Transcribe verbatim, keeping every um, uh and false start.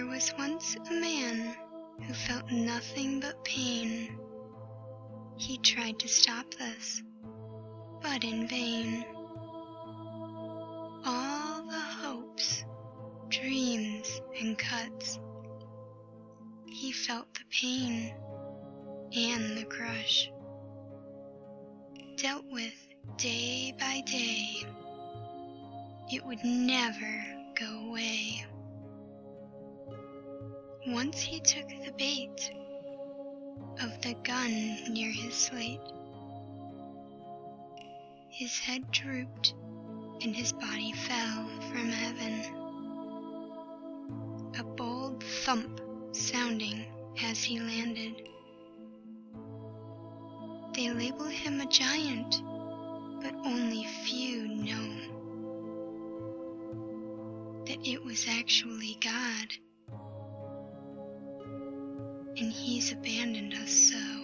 There was once a man who felt nothing but pain. He tried to stop this, but in vain. All the hopes, dreams, and cuts, he felt the pain and the crush. Dealt with day by day, it would never go away. Once he took the bait of the gun near his slate. His head drooped and his body fell from heaven. A bold thump sounding as he landed. They label him a giant, but only few know that it was actually God, and He's abandoned us so.